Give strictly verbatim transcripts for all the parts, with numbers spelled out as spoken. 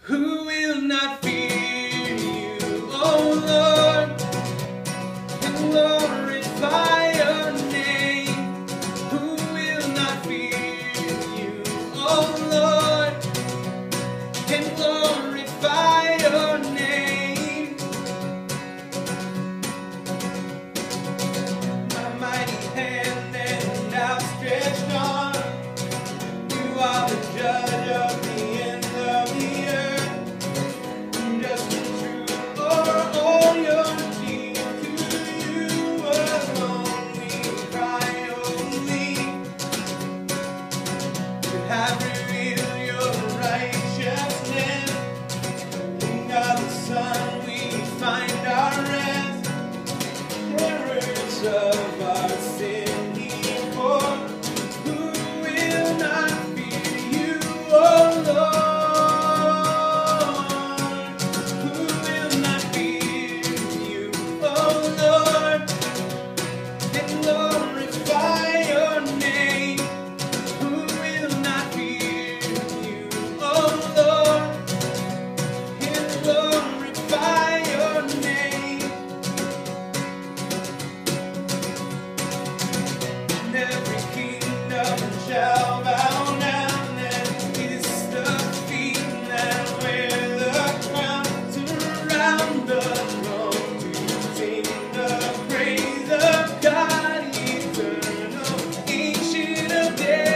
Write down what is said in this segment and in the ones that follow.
Who will not fear you, O Lord, and glorify your name? Who will not fear you, O Lord, and glorify your name? My mighty hand and outstretched arm, you are the judge of the end of the earth. Just and true are all your deeds. To you alone we cry, holy. You have revealed your righteousness. In God the Son we find our rest. Terrors of our sin he bore. Who will not fear you, O Lord? Who will not fear you, O Lord, and glorify your name? Who will not fear you, O Lord, and glorify your name? And every kingdom shall bow down, and kiss the feet that wear the crown, to around the throne to sing the praise of God, eternal, ancient of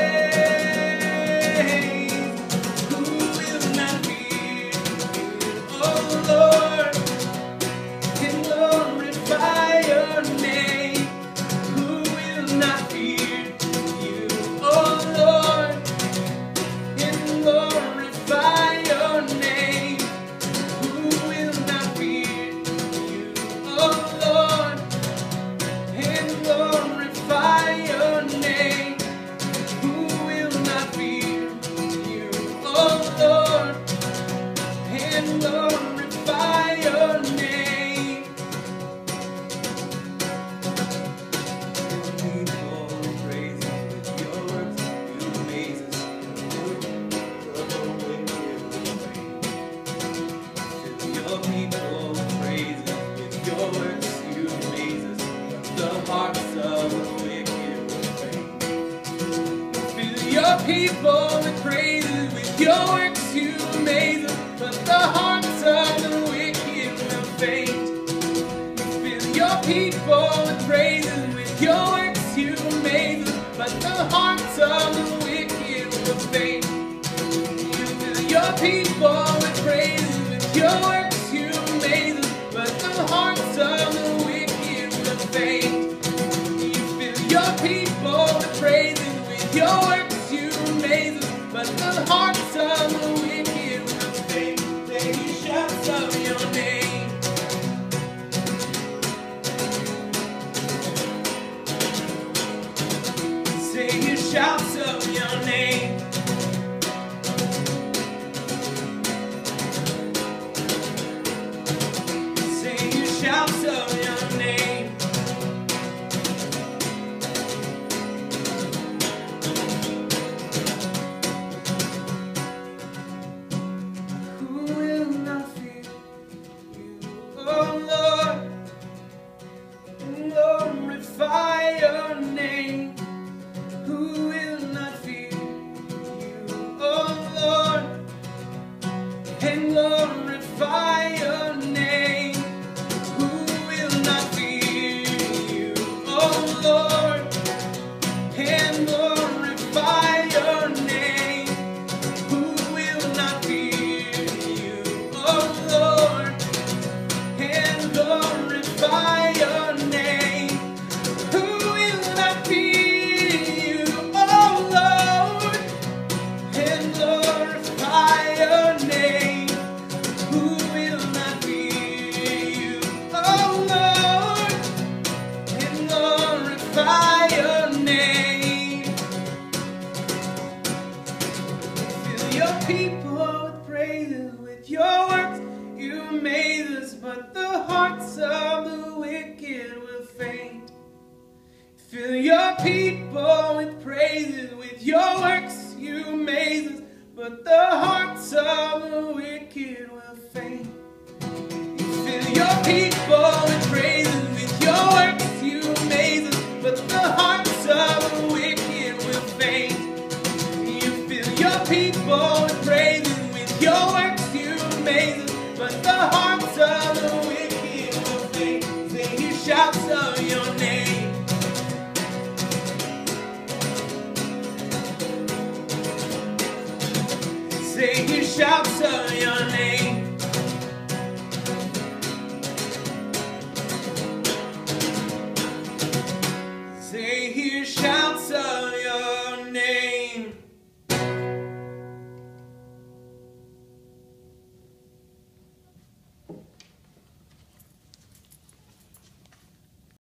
days. Who will not fear you, O Lord, and glorify your name? Who will not fear you, O Lord, and glorify your name? Who will not fear you, O Lord, and glorify your name? Who will not fear you, O Lord, and glorify your name? People praise you with your works, you amaze us. Your people praise you with your works, you amaze us. The hearts of the wicked will faint. Fill your people with praises, with your works you amaze us, but the hearts of the wicked will faint. Fill your people with praises, with your works you amaze us, but the hearts of the wicked will faint. You fill your people with praises, with your works you amaze us, but the hearts of the wicked will faint. You fill your people with praises, with your works you amaze us, but the hearts of the wicked will faint. Then you shout of your name. Say you shouts of your name. Say you shouts of your name. Who will not fear you, O Lord, and glorify your name? Who will not fear you, O Lord, and glorify your name? Who will not fear you, O Lord, and glorify your name? Who will not fear you, O Lord, and glorify your name? Who will not fear you, O Lord, and glorify your name? Who will not fear you, O Lord, and glorify your name? Fill your people with praises, with your works you amaze us, but the hearts of the wicked will faint. Fill your people with praises, with your works you amaze us, but the hearts of the wicked wicked will faint. You fill your people with praises, with your works you amaze us, but the hearts of the wicked will faint. You fill your people with praises, with your works you amaze us, but the hearts of the wicked will faint. Sing your shouts of your name. Say your shouts of your name. Say your shouts of